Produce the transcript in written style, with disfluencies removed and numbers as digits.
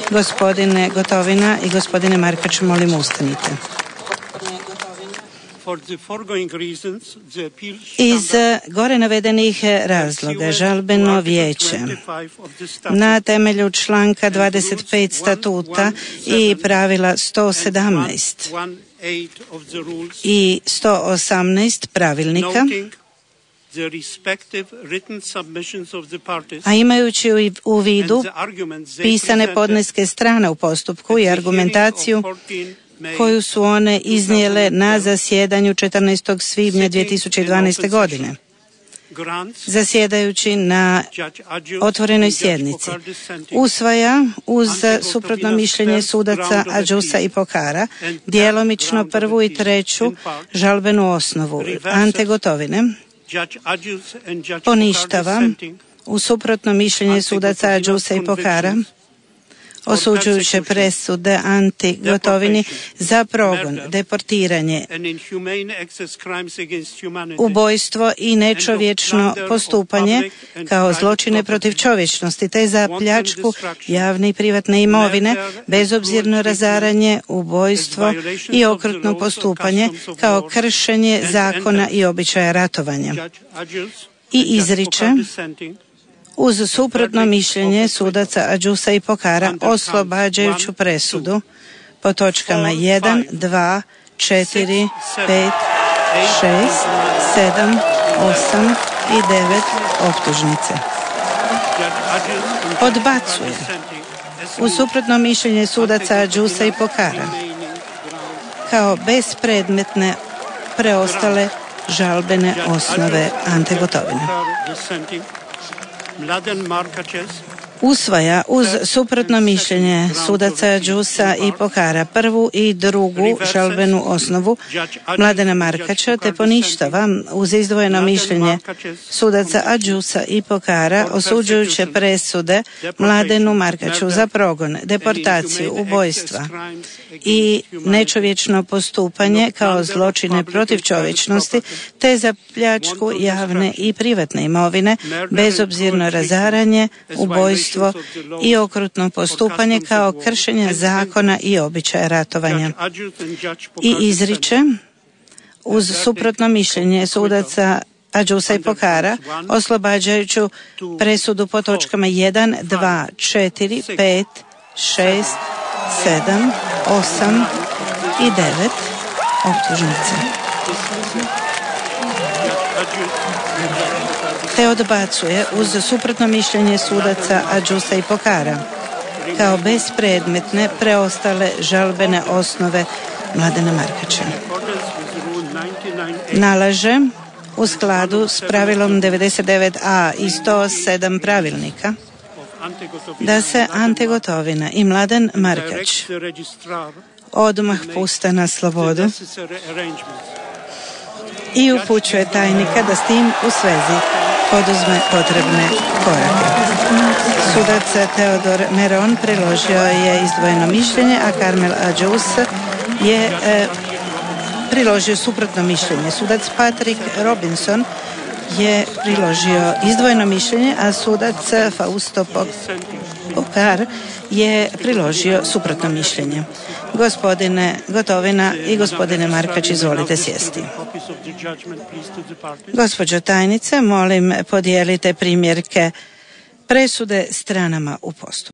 Gospodine Gotovina i gospodine Markač, molim ustanite. Iz gore navedenih razloga žalbeno vijeće na temelju članka 25 statuta i pravila 117 i 118 pravilnika, a imajući u vidu pisane podneske strane u postupku i argumentaciju koju su one iznijele na zasjedanju 14. svibnja 2012. godine, zasjedajući na otvorenoj sjednici, usvaja uz suprotno mišljenje sudaca Adžusa i Pokara djelomično prvu i treću žalbenu osnovu Ante Gotovine, poništava uz suprotno mišljenje sudaca Adžusa i Pokara osuđujuće presude Ante Gotovini za progon, deportiranje, ubojstvo i nečovječno postupanje kao zločine protiv čovječnosti, te za pljačku javne i privatne imovine, bezobzirno razaranje, ubojstvo i okrutno postupanje kao kršenje zakona i običaja ratovanja. I izriče uz suprotno mišljenje sudaca Adžusa i Pokara oslobađajuću presudu po točkama 1, 2, 4, 5, 6, 7, 8 i 9 optužnice. Odbacuje uz suprotno mišljenje sudaca Adžusa i Pokara kao bespredmetne preostale žalbene osnove Ante Gotovine. Mladen Markač usvaja uz suprotno mišljenje sudaca Adžusa i Pokara prvu i drugu žalbenu osnovu Mladena Markača, te poništava uz izdvojeno mišljenje sudaca Adžusa i Pokara osuđujuće presude Mladenu Markaču za progon, deportaciju, ubojstva i nečovječno postupanje kao zločine protiv čovječnosti, te za pljačku javne i privatne imovine, bezobzirno razaranje, ubojstvo i okrutno postupanje kao kršenje zakona i običaja ratovanja. I izriče uz suprotno mišljenje sudaca Adžusa i Pokara oslobađajuću presudu po točkama 1, 2, 4, 5, 6, 7, 8 i 9 optužnice. Te odbacuje uz suprotno mišljenje sudaca Adžusa i Pokara kao bespredmetne preostale žalbene osnove Mladena Markača. Nalaže u skladu s pravilom 99a i 107 pravilnika da se Ante Gotovina i Mladen Markač odmah puste na slobodu i upućuje tajnika da s tim u svezi poduzme potrebne korake. Sudac Teodor Meron priložio je izdvojeno mišljenje, a Karmel Adžus je priložio suprotno mišljenje. Sudac Patrick Robinson je priložio izdvojeno mišljenje, a sudac Fausto Pokar je priložio suprotno mišljenje. Gospodine Gotovina i gospodine Markač, izvolite sjesti. Gospođo tajnice, molim podijelite primjerke presude stranama u postupku.